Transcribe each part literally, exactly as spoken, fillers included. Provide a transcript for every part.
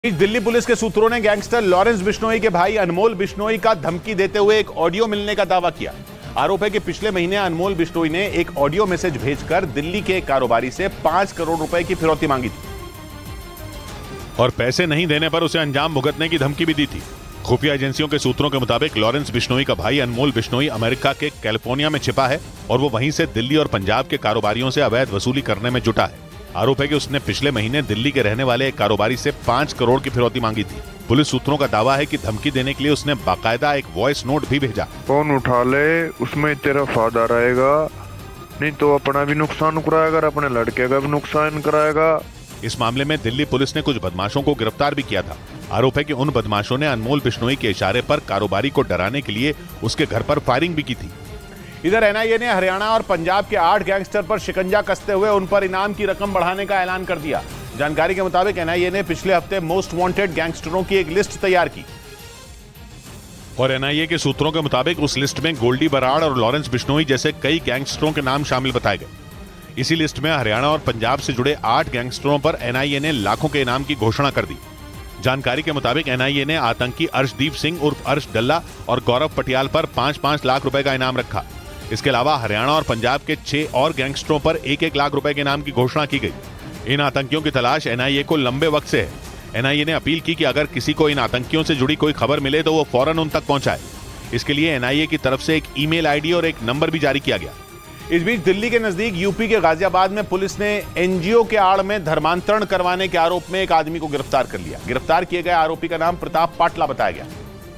Delhi police के सूत्रों ने गैंगस्टर लॉरेंस बिश्नोई के भाई अनमोल बिश्नोई का धमकी देते हुए एक ऑडियो मिलने का दावा किया। आरोप है कि पिछले महीने अनमोल बिश्नोई ने एक ऑडियो मैसेज भेजकर दिल्ली के एक कारोबारी से पांच करोड़ रुपए की फिरौती मांगी थी और पैसे नहीं देने पर उसे अंजाम भुगतने की धमकी भी दी थी। खुफिया एजेंसियों के सूत्रों के मुताबिक लॉरेंस बिश्नोई का भाई अनमोल बिश्नोई अमेरिका के कैलिफोर्निया में छिपा है और वो वहीं से दिल्ली और पंजाब के कारोबारियों से अवैध वसूली करने में जुटा है। आरोप है कि उसने पिछले महीने दिल्ली के रहने वाले एक कारोबारी से पांच करोड़ की फिरौती मांगी थी। पुलिस सूत्रों का दावा है कि धमकी देने के लिए उसने बाकायदा एक वॉइस नोट भी भेजा। फोन उठा ले, उसमें तेरा फायदा रहेगा, नहीं तो अपना भी नुकसान कराएगा और अपने लड़के का भी नुकसान कराएगा। इस मामले में दिल्ली पुलिस ने कुछ बदमाशों को गिरफ्तार भी किया था। आरोप है कि उन बदमाशों ने अनमोल बिश्नोई के इशारे पर कारोबारी को डराने के लिए उसके घर पर फायरिंग भी की थी। इधर एनआईए ने हरियाणा और पंजाब के आठ गैंगस्टर पर शिकंजा कसते हुए उन पर इनाम की रकम बढ़ाने का ऐलान कर दिया। जानकारी के मुताबिक एनआईए ने पिछले हफ्ते मोस्ट वांटेड गैंगस्टरों की एक लिस्ट तैयार की और एनआईए के सूत्रों के मुताबिक उस लिस्ट में गोल्डी बराड़ और लॉरेंस बिश्नोई जैसे कई गैंगस्टरों के नाम शामिल बताए गए। इसी लिस्ट में हरियाणा और पंजाब से जुड़े आठ गैंगस्टरों पर एनआईए ने लाखों के इनाम की घोषणा कर दी। जानकारी के मुताबिक एनआईए ने आतंकी अर्शदीप सिंह उर्फ अर्श डल्ला और गौरव पटियाल पर पांच पांच लाख रुपए का इनाम रखा। इसके अलावा हरियाणा और पंजाब के छह और गैंगस्टरों पर एक एक लाख रुपए के इनाम की घोषणा की गई। इन आतंकियों की तलाश एनआईए को लंबे वक्त से है। एनआईए ने अपील की कि अगर किसी को इन आतंकियों से जुड़ी कोई खबर मिले तो वो फौरन उन तक पहुंचाए। इसके लिए एनआईए की तरफ से एक ईमेल आईडी और एक नंबर भी जारी किया गया। इस बीच दिल्ली के नजदीक यूपी के गाजियाबाद में पुलिस ने एनजीओ के आड़ में धर्मांतरण करवाने के आरोप में एक आदमी को गिरफ्तार कर लिया। गिरफ्तार किए गए आरोपी का नाम प्रताप पाटला बताया गया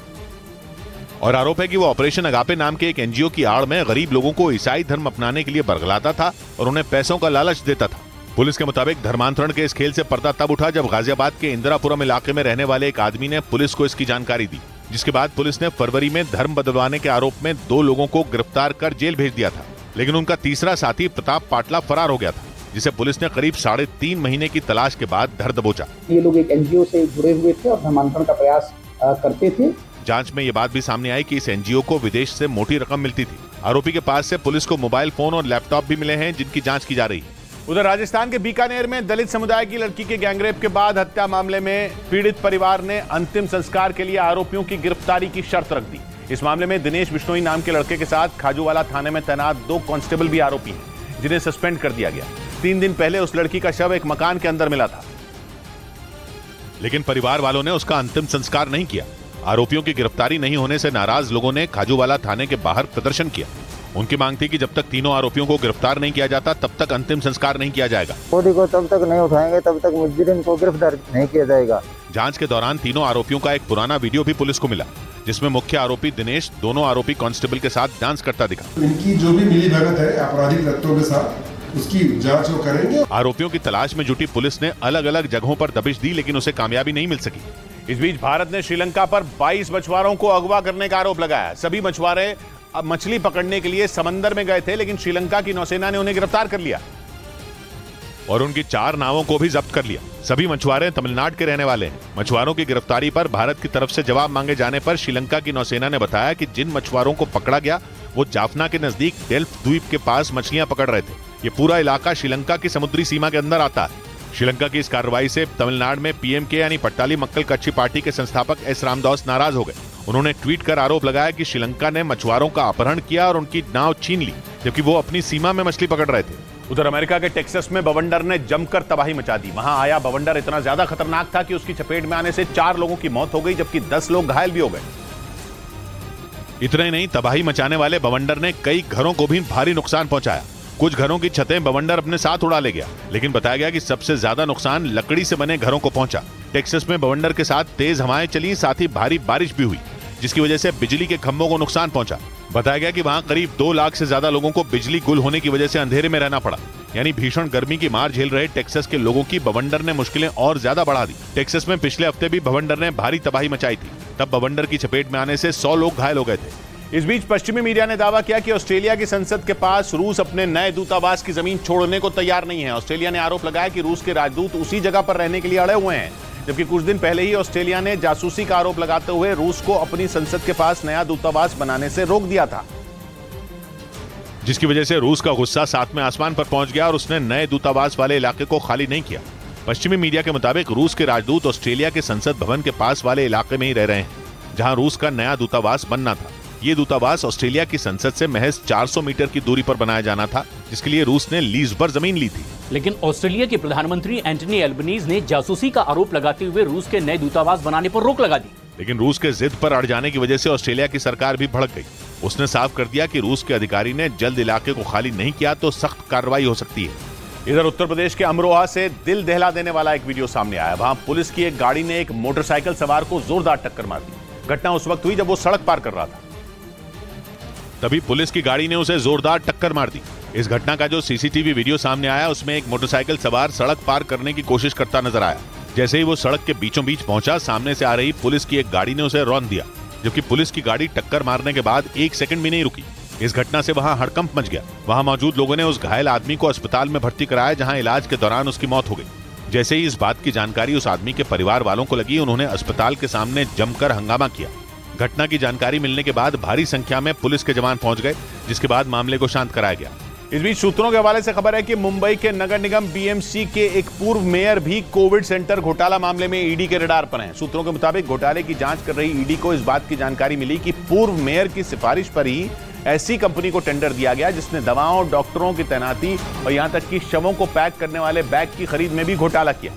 और आरोप है कि वो ऑपरेशन अगापे नाम के एक एनजीओ की आड़ में गरीब लोगों को ईसाई धर्म अपनाने के लिए बरगलाता था और उन्हें पैसों का लालच देता था। पुलिस के मुताबिक धर्मांतरण के इस खेल से पर्दा तब उठा जब गाजियाबाद के इंदिरापुरम इलाके में रहने वाले एक आदमी ने पुलिस को इसकी जानकारी दी, जिसके बाद पुलिस ने फरवरी में धर्म बदलवाने के आरोप में दो लोगों को गिरफ्तार कर जेल भेज दिया था। लेकिन उनका तीसरा साथी प्रताप पाटला फरार हो गया था, जिसे पुलिस ने करीब साढ़े तीन महीने की तलाश के बाद धर दबोचा। ये लोग एक एनजीओ से जुड़े हुए थे और धर्मांतरण का प्रयास करते थे। जांच में ये बात भी सामने आई कि इस एनजीओ को विदेश से मोटी रकम मिलती थी। आरोपी के पास से पुलिस को मोबाइल फोन और लैपटॉप भी मिले हैं, जिनकी जांच की जा रही है। उधर राजस्थान के बीकानेर में दलित समुदाय की लड़की के गैंगरेप के बाद हत्या मामले में पीड़ित परिवार ने अंतिम संस्कार के लिए आरोपियों की गिरफ्तारी की शर्त रख दी। इस मामले में दिनेश बिश्नोई नाम के लड़के के साथ खाजूवाला थाने में तैनात दो कांस्टेबल भी आरोपी हैं, जिन्हें सस्पेंड कर दिया गया। तीन दिन पहले उस लड़की का शव एक मकान के अंदर मिला था, लेकिन परिवार वालों ने उसका अंतिम संस्कार नहीं किया। आरोपियों की गिरफ्तारी नहीं होने से नाराज लोगों ने खाजूवाला थाने के बाहर प्रदर्शन किया। उनकी मांग थी कि जब तक तीनों आरोपियों को गिरफ्तार नहीं किया जाता तब तक अंतिम संस्कार नहीं किया जाएगा। मोदी को तब तक नहीं उठाएंगे तब तक मुजरिम को गिरफ्तार नहीं किया जाएगा। जांच के दौरान तीनों आरोपियों का एक पुराना वीडियो भी पुलिस को मिला, जिसमें मुख्य आरोपी दिनेश दोनों आरोपी कांस्टेबल के साथ डांस करता दिखा। इनकी जो भी मिली भगत है आपराधिक तत्वों के साथ, उसकी जांच वो करेंगे। आरोपियों की तलाश में जुटी पुलिस ने अलग अलग जगहों पर दबिश दी, लेकिन उसे कामयाबी नहीं मिल सकी। इस बीच भारत ने श्रीलंका पर बाईस मछुआरों को अगवा करने का आरोप लगाया। सभी मछुआरे मछली पकड़ने के लिए समंदर में गए थे, लेकिन श्रीलंका की नौसेना ने उन्हें गिरफ्तार कर लिया और उनकी चार नावों को भी जब्त कर लिया। सभी मछुआरे तमिलनाडु के रहने वाले हैं। मछुआरों की गिरफ्तारी पर भारत की तरफ से जवाब मांगे जाने पर श्रीलंका की नौसेना ने बताया कि जिन मछुआरों को पकड़ा गया वो जाफना के नजदीक डेल्फ द्वीप के पास मछलियां पकड़ रहे थे। ये पूरा इलाका श्रीलंका की समुद्री सीमा के अंदर आता है। श्रीलंका की इस कार्रवाई से तमिलनाडु में पीएमके यानी पट्टाली मक्कल कच्छी पार्टी के संस्थापक एस रामदास नाराज हो गए। उन्होंने ट्वीट कर आरोप लगाया कि श्रीलंका ने मछुआरों का अपहरण किया और उनकी नाव छीन ली, जबकि वो अपनी सीमा में मछली पकड़ रहे थे। उधर अमेरिका के टेक्सास में बवंडर ने जमकर तबाही मचा दी। वहां आया बवंडर इतना ज्यादा खतरनाक था कि उसकी चपेट में आने से चार लोगों की मौत हो गई, जबकि दस लोग घायल भी हो गए। इतना ही नहीं, तबाही मचाने वाले बवंडर ने कई घरों को भी भारी नुकसान पहुंचाया। कुछ घरों की छतें बवंडर अपने साथ उड़ा ले गया, लेकिन बताया गया कि सबसे ज्यादा नुकसान लकड़ी से बने घरों को पहुंचा। टेक्सास में बवंडर के साथ तेज हवाएं चली, साथ ही भारी बारिश भी हुई, जिसकी वजह से बिजली के खंभों को नुकसान पहुंचा। बताया गया कि वहां करीब दो लाख से ज्यादा लोगों को बिजली गुल होने की वजह से अंधेरे में रहना पड़ा। यानी भीषण गर्मी की मार झेल रहे टेक्सास के लोगों की बवंडर ने मुश्किलें और ज्यादा बढ़ा दी। टेक्सास में पिछले हफ्ते भी बवंडर ने भारी तबाही मचाई थी। तब बवंडर की चपेट में आने से सौ लोग घायल हो गए थे। इस बीच पश्चिमी मीडिया ने दावा किया कि ऑस्ट्रेलिया की संसद के पास रूस अपने नए दूतावास की जमीन छोड़ने को तैयार नहीं है। ऑस्ट्रेलिया ने आरोप लगाया कि रूस के राजदूत उसी जगह पर रहने के लिए अड़े हुए हैं, जबकि कुछ दिन पहले ही ऑस्ट्रेलिया ने जासूसी का आरोप लगाते हुए रूस को अपनी संसद के पास नया दूतावास बनाने से रोक दिया था, जिसकी वजह से रूस का गुस्सा सातवें आसमान पर पहुंच गया और उसने नए दूतावास वाले इलाके को खाली नहीं किया। पश्चिमी मीडिया के मुताबिक रूस के राजदूत ऑस्ट्रेलिया के संसद भवन के पास वाले इलाके में ही रह रहे हैं, जहां रूस का नया दूतावास बनना था। ये दूतावास ऑस्ट्रेलिया की संसद से महज चार सौ मीटर की दूरी पर बनाया जाना था, जिसके लिए रूस ने लीज पर जमीन ली थी। लेकिन ऑस्ट्रेलिया के प्रधानमंत्री एंटनी एल्बनीज ने जासूसी का आरोप लगाते हुए रूस के नए दूतावास बनाने पर रोक लगा दी। लेकिन रूस के जिद पर अड़ जाने की वजह से ऑस्ट्रेलिया की सरकार भी भड़क गई। उसने साफ कर दिया कि रूस के अधिकारी ने जल्द इलाके को खाली नहीं किया तो सख्त कार्रवाई हो सकती है। इधर उत्तर प्रदेश के अमरोहा से दिल दहला देने वाला एक वीडियो सामने आया। वहां पुलिस की एक गाड़ी ने एक मोटरसाइकिल सवार को जोरदार टक्कर मार दी। घटना उस वक्त हुई जब वो सड़क पार कर रहा था। तभी पुलिस की गाड़ी ने उसे जोरदार टक्कर मार दी। इस घटना का जो सीसीटीवी वीडियो सामने आया, उसमें एक मोटरसाइकिल सवार सड़क पार करने की कोशिश करता नजर आया। जैसे ही वो सड़क के बीचों बीच पहुंचा, सामने से आ रही पुलिस की एक गाड़ी ने उसे रौंद दिया, जबकि पुलिस की गाड़ी टक्कर मारने के बाद एक सेकंड भी नहीं रुकी। इस घटना से वहां हड़कंप मच गया। वहां मौजूद लोगों ने उस घायल आदमी को अस्पताल में भर्ती कराया, जहां इलाज के दौरान उसकी मौत हो गई। जैसे ही इस बात की जानकारी उस आदमी के परिवार वालों को लगी, उन्होंने अस्पताल के सामने जमकर हंगामा किया। घटना की जानकारी मिलने के बाद भारी संख्या में पुलिस के जवान पहुंच गए, जिसके बाद मामले को शांत कराया गया। इस बीच सूत्रों के हवाले से खबर है कि मुंबई के नगर निगम बीएमसी के एक पूर्व मेयर भी कोविड सेंटर घोटाला मामले में ईडी के रडार पर हैं। सूत्रों के मुताबिक घोटाले की जांच कर रही ईडी को इस बात की जानकारी मिली कि पूर्व मेयर की सिफारिश पर ही ऐसी कंपनी को टेंडर दिया गया जिसने दवाओं, डॉक्टरों की तैनाती और यहां तक कि शवों को पैक करने वाले बैग की खरीद में भी घोटाला किया।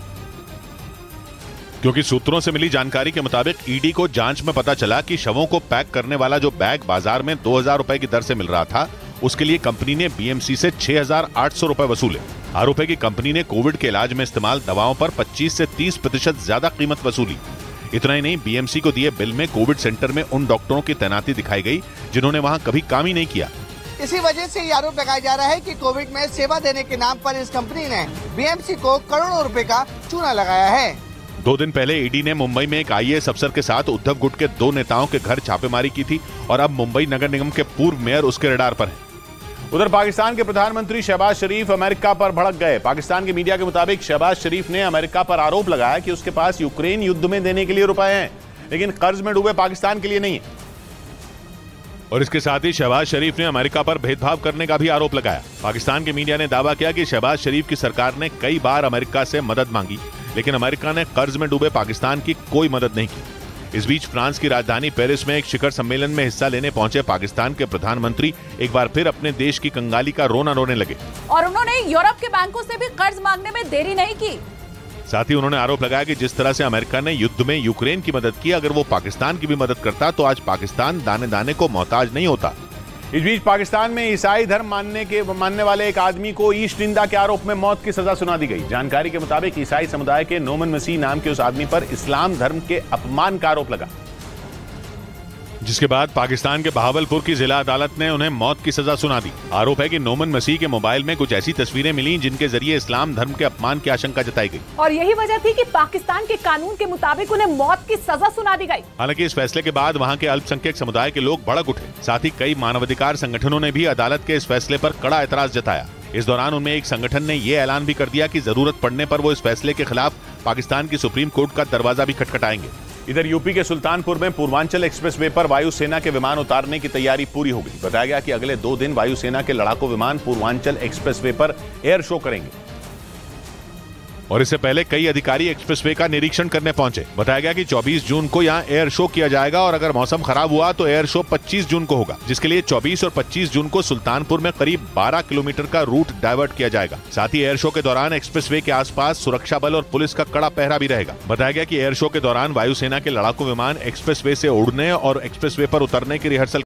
क्योंकि सूत्रों से मिली जानकारी के मुताबिक ईडी को जांच में पता चला कि शवों को पैक करने वाला जो बैग बाजार में दो हजार रुपए की दर से मिल रहा था, उसके लिए कंपनी ने बीएमसी से छह हजार आठ सौ रुपए वसूले। आरोप है कि कंपनी ने कोविड के इलाज में इस्तेमाल दवाओं पर पच्चीस से तीस प्रतिशत ज्यादा कीमत वसूली। इतना ही नहीं, बीएमसी को दिए बिल में कोविड सेंटर में उन डॉक्टरों की तैनाती दिखाई गई जिन्होंने वहां कभी काम ही नहीं किया। इसी वजह से ये आरोप लगाया जा रहा है कि कोविड में सेवा देने के नाम पर इस कंपनी ने बीएमसी को करोड़ों रुपए का चूना लगाया है। दो दिन पहले ईडी ने मुंबई में एक आईएएस अफसर के साथ उद्धव गुट के दो नेताओं के घर छापेमारी की थी और अब मुंबई नगर निगम के पूर्व मेयर उसके रडार पर हैं। उधर पाकिस्तान के प्रधानमंत्री शहबाज शरीफ अमेरिका पर भड़क गए। पाकिस्तान के मीडिया के मुताबिक शहबाज शरीफ ने अमेरिका पर आरोप लगाया कि उसके पास यूक्रेन युद्ध में देने के लिए रुपए हैं, लेकिन कर्ज में डूबे पाकिस्तान के लिए नहीं है। और इसके साथ ही शहबाज शरीफ ने अमेरिका पर भेदभाव करने का भी आरोप लगाया। पाकिस्तान के मीडिया ने दावा किया कि शहबाज शरीफ की सरकार ने कई बार अमेरिका से मदद मांगी, लेकिन अमेरिका ने कर्ज में डूबे पाकिस्तान की कोई मदद नहीं की। इस बीच फ्रांस की राजधानी पेरिस में एक शिखर सम्मेलन में हिस्सा लेने पहुंचे पाकिस्तान के प्रधानमंत्री एक बार फिर अपने देश की कंगाली का रोना रोने लगे और उन्होंने यूरोप के बैंकों से भी कर्ज मांगने में देरी नहीं की। साथ ही उन्होंने आरोप लगाया कि जिस तरह से अमेरिका ने युद्ध में यूक्रेन की मदद की, अगर वो पाकिस्तान की भी मदद करता तो आज पाकिस्तान दाने दाने को मोहताज नहीं होता। इस बीच पाकिस्तान में ईसाई धर्म मानने के मानने वाले एक आदमी को ईश निंदा के आरोप में मौत की सजा सुना दी गई। जानकारी के मुताबिक ईसाई समुदाय के नोमन मसीह नाम के उस आदमी पर इस्लाम धर्म के अपमान का आरोप लगा, जिसके बाद पाकिस्तान के बहावलपुर की जिला अदालत ने उन्हें मौत की सजा सुना दी। आरोप है कि नोमन मसीह के मोबाइल में कुछ ऐसी तस्वीरें मिली जिनके जरिए इस्लाम धर्म के अपमान की आशंका जताई गई और यही वजह थी कि पाकिस्तान के कानून के मुताबिक उन्हें मौत की सजा सुना दी गई। हालांकि इस फैसले के बाद वहां के अल्पसंख्यक समुदाय के लोग भड़क उठे। साथ ही कई मानवाधिकार संगठनों ने भी अदालत के इस फैसले पर कड़ा एतराज जताया। इस दौरान उनमें एक संगठन ने ये ऐलान भी कर दिया कि जरूरत पड़ने पर वो इस फैसले के खिलाफ पाकिस्तान की सुप्रीम कोर्ट का दरवाजा भी खटखटाएंगे। इधर यूपी के सुल्तानपुर में पूर्वांचल एक्सप्रेसवे पर वायुसेना के विमान उतारने की तैयारी पूरी हो गई। बताया गया कि अगले दो दिन वायुसेना के लड़ाकू विमान पूर्वांचल एक्सप्रेसवे पर एयर शो करेंगे और इससे पहले कई अधिकारी एक्सप्रेसवे का निरीक्षण करने पहुंचे। बताया गया कि चौबीस जून को यहां एयर शो किया जाएगा और अगर मौसम खराब हुआ तो एयर शो पच्चीस जून को होगा, जिसके लिए चौबीस और पच्चीस जून को सुल्तानपुर में करीब बारह किलोमीटर का रूट डाइवर्ट किया जाएगा। साथ ही एयर शो के दौरान एक्सप्रेसवे के आसपास सुरक्षा बल और पुलिस का कड़ा पहरा भी रहेगा। बताया गया कि एयर शो के दौरान वायुसेना के लड़ाकू विमान एक्सप्रेसवे से उड़ने और एक्सप्रेसवे पर उतरने की रिहर्सल